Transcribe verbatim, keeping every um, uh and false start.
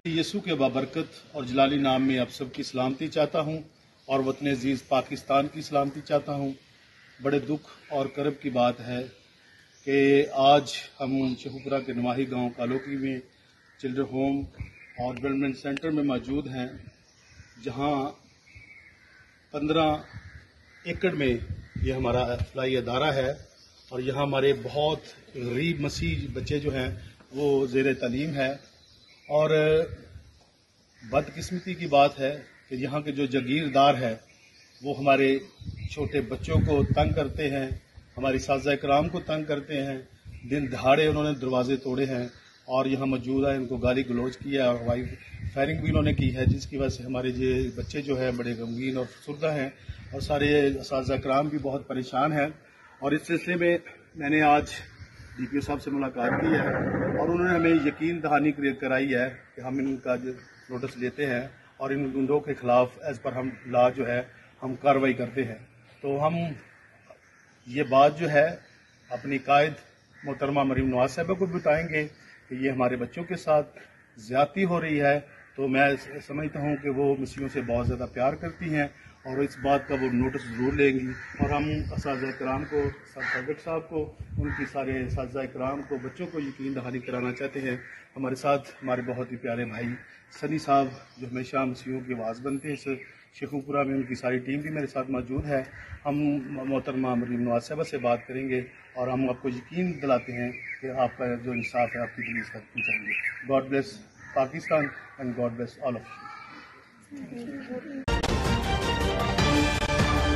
यसु के बाबरकत और जलाली नाम में आप सबकी सलामती चाहता हूँ और वतन अजीज़ पाकिस्तान की सलामती चाहता हूँ। बड़े दुख और करब की बात है कि आज हम शेखुपुरा के नवाही गांव कालोकी में चिल्ड्रन होम और डेवलपमेंट सेंटर में मौजूद हैं, जहां पंद्रह एकड़ में ये हमारा फलाई अदारा है और यहाँ हमारे बहुत गरीब मसीह बच्चे जो हैं वो ज़ेर तालीम है। और बदकिस्मती की बात है कि यहाँ के जो जागीरदार है वो हमारे छोटे बच्चों को तंग करते हैं, हमारी साज़ा इकराम को तंग करते हैं। दिन दहाड़े उन्होंने दरवाजे तोड़े हैं और यहाँ मौजूद है, इनको गाली गलौज किया और हवाई फायरिंग भी उन्होंने की है, जिसकी वजह से हमारे ये बच्चे जो है बड़े गमगीन और फुसरदा हैं और सारे साज़ा इकराम भी बहुत परेशान हैं। और इस सिलसिले में मैंने आज डी पी ओ साहब से मुलाकात की है और उन्होंने हमें यकीन दहानी कराई है कि हम इनका नोटिस लेते हैं और इन गुंडों के खिलाफ एज पर हम ला जो है हम कार्रवाई करते हैं। तो हम ये बात जो है अपनी कायद मोहतरमा मरीम नवाज साहबा को बताएंगे कि ये हमारे बच्चों के साथ ज्यादती हो रही है। तो मैं समझता हूँ कि वो मसीहों से बहुत ज़्यादा प्यार करती हैं और इस बात का वो नोटिस ज़रूर लेंगी। और हम साज़ा इकराम को, साबिक साहब को, उनकी सारे साज़ा इकराम को, बच्चों को यकीन दहानी कराना चाहते हैं। हमारे साथ हमारे बहुत ही प्यारे भाई सनी साहब जो हमेशा मसीहों की आवाज़ बनते हैं, इस शेखुपुरा में उनकी सारी टीम भी मेरे साथ मौजूद है। हम मोहतरमा मरीम नवाज साहबा से बात करेंगे और हम आपको यकीन दिलाते हैं कि आपका जो इंसाफ है आपकी पुलिस तक पहुँचाएंगे। God bless Pakistan and God bless all of you.